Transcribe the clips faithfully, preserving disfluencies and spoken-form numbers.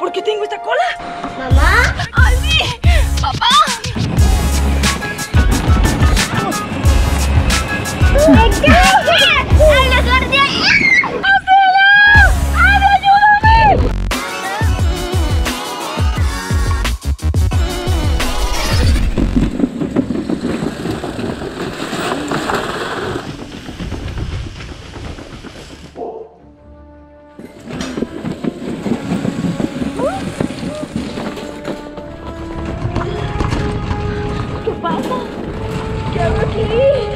¿Por qué tengo esta cola? ¿Mamá? ¡Adri! ¡Papá! ¡Me cae! ¡Habla, guardián! ¡Auxilio! ¡Adri, ayúdame! ¿Qué pasa? ¿Qué hago aquí?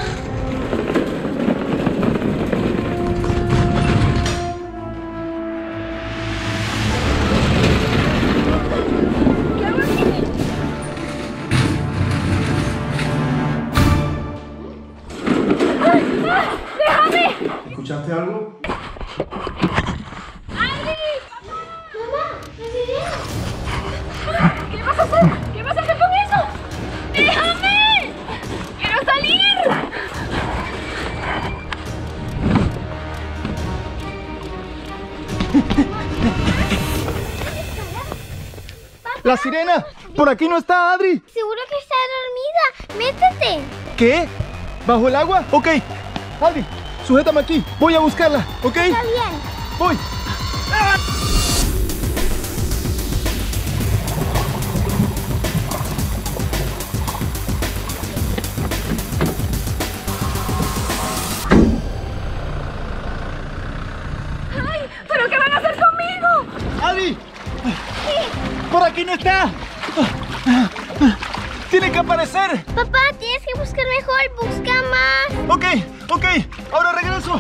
¿Escuchaste algo? ¡Adri! ¡Mamá! ¡La sirena! ¿Qué vas a hacer? ¿Qué vas a hacer con eso? ¡Déjame! ¡Quiero salir! ¡La sirena! ¡Por aquí no está, Adri! Seguro que está dormida. Métete. ¿Qué? ¿Bajo el agua? Ok. Adri, sujétame aquí. Voy a buscarla, ¿ok? Está bien. Voy. ¡Ay! ¿Pero qué van a hacer conmigo? ¡Adri! ¡Por aquí no está! ¡Tiene que aparecer! Papá, tienes que buscar mejor. Busca más. Ok, ok. Ahora regreso.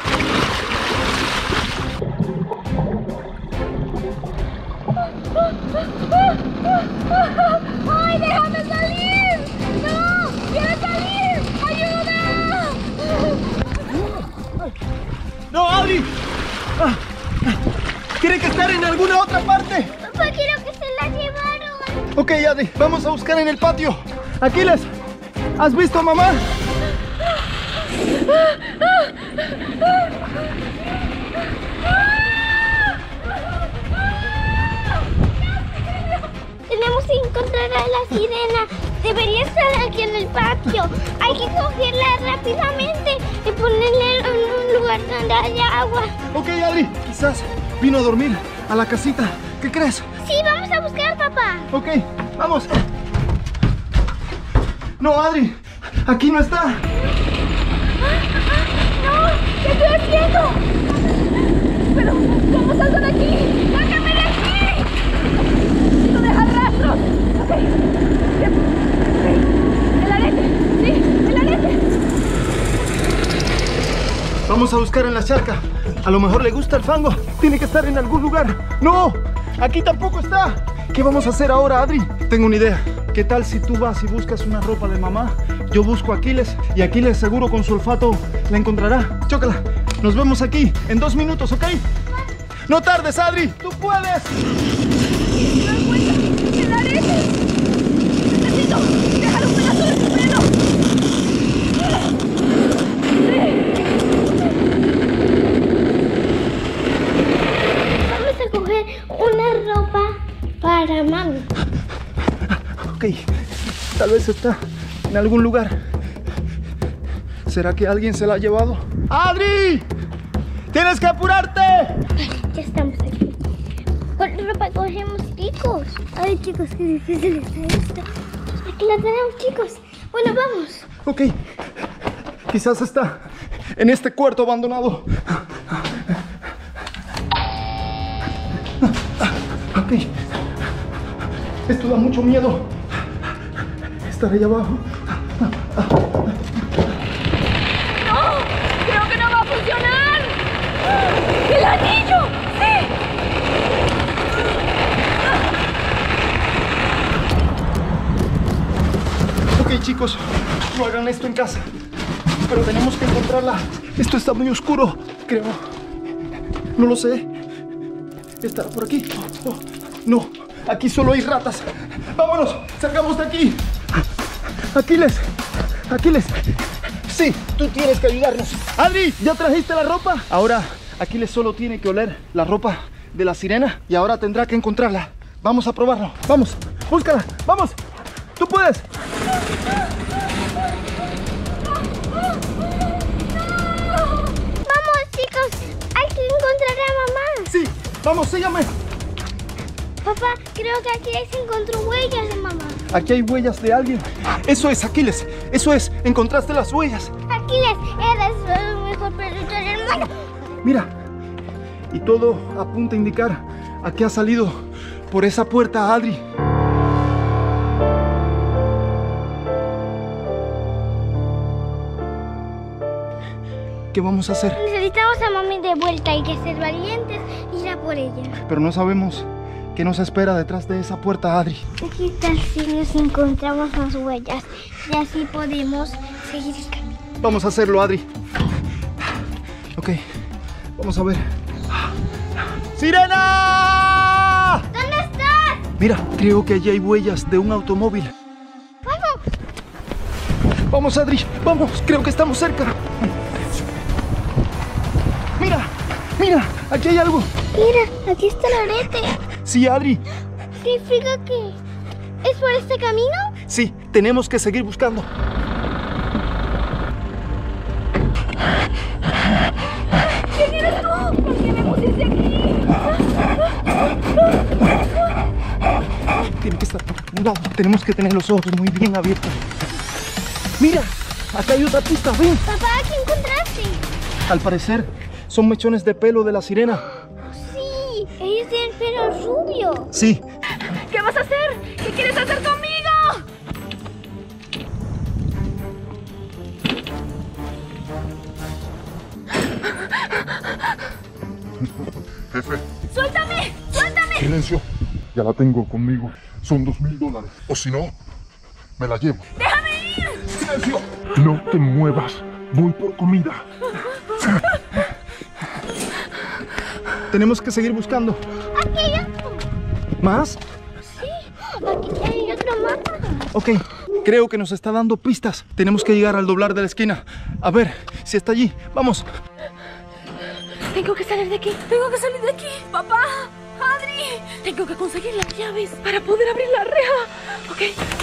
¡Ay, déjame salir! ¡No! ¡Quiero salir! ¡Ayuda! ¡No, Adri! Ah, Tiene que estar en alguna otra parte. Papá, quiero que se la llevaron. Ok, Adri, vamos a buscar en el patio. Aquiles, ¿has visto a mamá? Tenemos que encontrar a la sirena. Debería estar aquí en el patio. Hay que cogerla rápidamente y ponerla en un lugar donde haya agua. Ok, Adri, quizás vino a dormir a la casita. ¿Qué crees? Sí, vamos a buscar, papá. Ok, vamos. No, Adri, aquí no está. ¡No! ¿Qué estoy haciendo? ¿Pero cómo salgo de aquí? ¡Sácame de aquí! ¡No dejar rastros! Ok. Bien. Ok. ¡El arete! ¡Sí! ¡El arete! Vamos a buscar en la charca. A lo mejor le gusta el fango. Tiene que estar en algún lugar. ¡No! Aquí tampoco está. ¿Qué vamos a hacer ahora, Adri? Tengo una idea. ¿Qué tal si tú vas y buscas una ropa de mamá? Yo busco a Aquiles y Aquiles seguro con su olfato la encontrará. Chócala. Nos vemos aquí en dos minutos, ¿ok? No tardes, Adri. ¡Tú puedes! ¡No encuentro el arete! ¡Necesito dejar un pedazo de su pelo! Vamos a coger una ropa para mami. Ok, tal vez está en algún lugar. ¿Será que alguien se la ha llevado? ¡Adri! ¡Tienes que apurarte! Ya estamos aquí. ¿Cuál ropa cogemos, chicos? Ay, chicos, qué difícil está esto. Aquí la tenemos, chicos. Bueno, vamos. Ok, quizás está en este cuarto abandonado. Ok, esto da mucho miedo. Estar ahí abajo. ¡No! ¡Creo que no va a funcionar! ¡El anillo! ¡Sí! Ok, chicos, no hagan esto en casa. Pero tenemos que encontrarla. Esto está muy oscuro, creo. No lo sé. ¿Estará por aquí? Oh, oh. No, aquí solo hay ratas. ¡Vámonos! ¡Salgamos de aquí! Aquiles, Aquiles. Sí, tú tienes que ayudarnos. Adri, ¿ya trajiste la ropa? Ahora, Aquiles solo tiene que oler la ropa de la sirena y ahora tendrá que encontrarla. Vamos a probarlo. Vamos, búscala. Vamos. Tú puedes. Vamos, chicos. Hay que encontrar a mamá. Sí, vamos, sígame. Papá, creo que aquí se encontró huellas de mamá. Aquí hay huellas de alguien. Eso es, Aquiles. Eso es. Encontraste las huellas. Aquiles, eres el mejor perrito del mundo. Mira. Y todo apunta a indicar a que ha salido por esa puerta Adri. ¿Qué vamos a hacer? Necesitamos a mami de vuelta. Hay que ser valientes y ir a por ella. Pero no sabemos qué nos espera detrás de esa puerta, Adri. ¿Qué tal si nos encontramos las huellas? Y así podemos seguir el camino. Vamos a hacerlo, Adri. Ok, vamos a ver. ¡Sirena! ¿Dónde estás? Mira, creo que allí hay huellas de un automóvil. ¡Vamos! Vamos, Adri, vamos, creo que estamos cerca. Mira, mira, aquí hay algo. Mira, aquí está el arete. Sí, Adri. ¿Significa que es por este camino? Sí, tenemos que seguir buscando. ¿Quién eres tú? ¿Por qué me pusiste aquí? Tiene que estar por algún lado. Tenemos que tener los ojos muy bien abiertos. Mira, acá hay otra pista, ven. Papá, ¿qué encontraste? Al parecer, son mechones de pelo de la sirena. Sí, ellos tienen pelo rubio. Sí. ¿Qué vas a hacer? ¿Qué quieres hacer conmigo? Jefe, ¡Suéltame! ¡Suéltame! silencio. Ya la tengo conmigo. Son dos mil dólares. O si no, me la llevo. ¡Déjame ir! ¡Silencio! No te muevas. Voy por comida. Tenemos que seguir buscando. Aquí hay otro. ¿Más? Sí, aquí hay otro mapa. Ok, creo que nos está dando pistas. Tenemos que llegar al doblar de la esquina. A ver si está allí. Vamos. Tengo que salir de aquí. Tengo que salir de aquí. Papá, Adri. Tengo que conseguir las llaves para poder abrir la reja. Ok.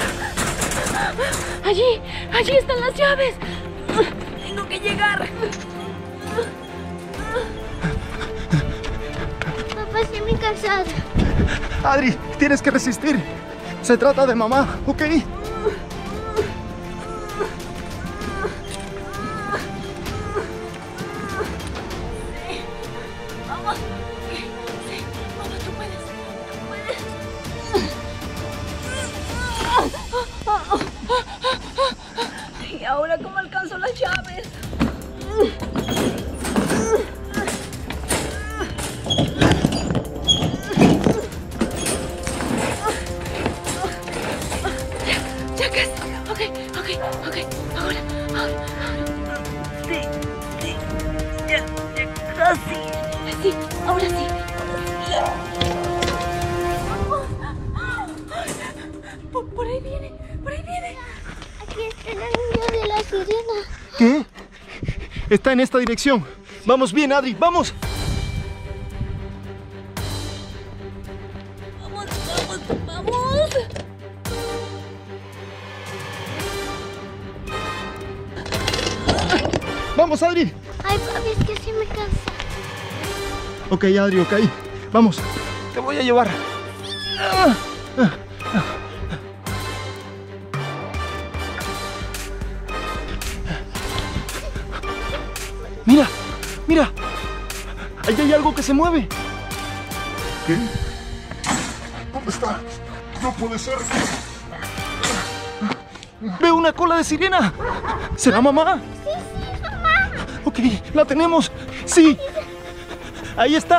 Allí, allí están las llaves. Tengo que llegar. Papá, estoy muy cansada. Adri, tienes que resistir. Se trata de mamá, ¿ok? Vamos. Sí, vamos, tú puedes. Tú puedes. ¿Y ahora cómo alcanzo las llaves? Ya casi. Ok, ok, ok. Ahora, ahora, ahora. Sí, sí. Ya, ya casi. Sí, ahora sí. Por, por ahí viene, por ahí viene. Aquí está el anillo de la sirena. ¿Qué? Está en esta dirección. Vamos bien, Adri, vamos. Vamos, vamos, vamos. Vamos, Adri. Ay, papi, es que así me cansa. Ok, Adri, ok. Vamos, te voy a llevar. Ah, ah, ah. Mira, mira. Ahí hay algo que se mueve. ¿Qué? ¿Dónde está? No puede ser. Veo una cola de sirena. ¿Será mamá? Sí, sí, es mamá. Ok, la tenemos. Sí. Ahí está.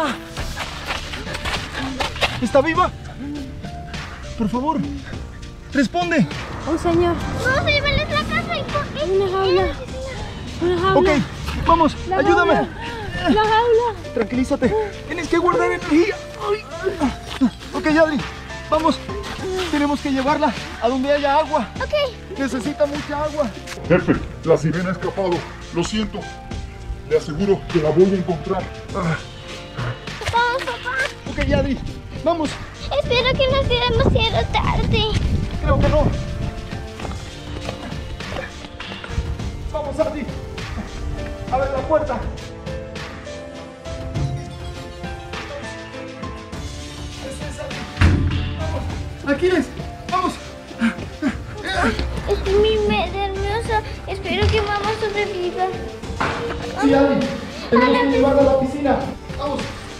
¿Está viva? Por favor, responde. Oh, señor. Vamos a llevarles la casa y por Una jaula. Una jaula. Ok, vamos, La ayúdame. jaula. La jaula. Tranquilízate. Tienes que guardar energía. Ay. Ok, Adri, vamos. Tenemos que llevarla a donde haya agua. Ok. Necesita mucha agua. Jefe, la sirena ha escapado. Lo siento. Le aseguro que la voy a encontrar. Ah, Vamos, papá. Adri, vamos. Espero que no sea demasiado tarde. Creo que no. Vamos, Adri. Abre la puerta. Eso es, Adri. Vamos. Aquiles, vamos. Estoy muy nerviosa. Espero que mamá sobreviva. Sí, Adri. Tenemos que llevarla a la piscina. Vamos.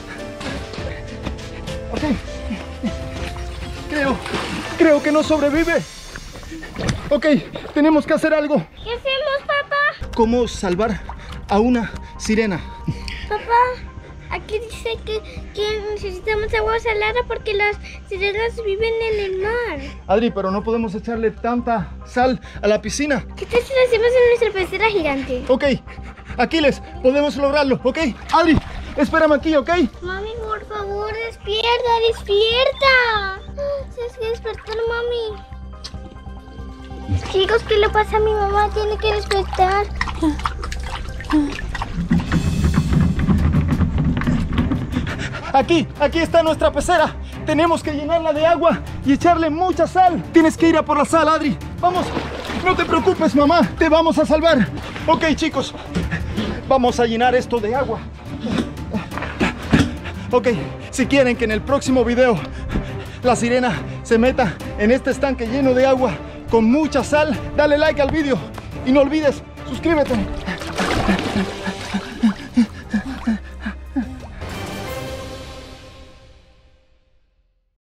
Ok. Creo, creo que no sobrevive. Ok, tenemos que hacer algo. ¿Qué hacemos, papá? ¿Cómo salvar a una sirena? Papá, aquí dice que, que necesitamos agua salada porque las sirenas viven en el mar. Adri, pero no podemos echarle tanta sal a la piscina. ¿Qué tal si lo hacemos en nuestra pecera gigante? Ok, Aquiles, podemos lograrlo, ¿ok? Adri, espérame aquí, ¿ok? Mami, por favor, despierta, despierta. Tienes que despertar, mami. Chicos, ¿qué le pasa a mi mamá? Tiene que despertar. Aquí, aquí está nuestra pecera. Tenemos que llenarla de agua y echarle mucha sal. Tienes que ir a por la sal, Adri. Vamos, no te preocupes, mamá. Te vamos a salvar. Ok, chicos, vamos a llenar esto de agua. Ok, si quieren que en el próximo video la sirena se meta en este estanque lleno de agua con mucha sal, dale like al video y no olvides, suscríbete.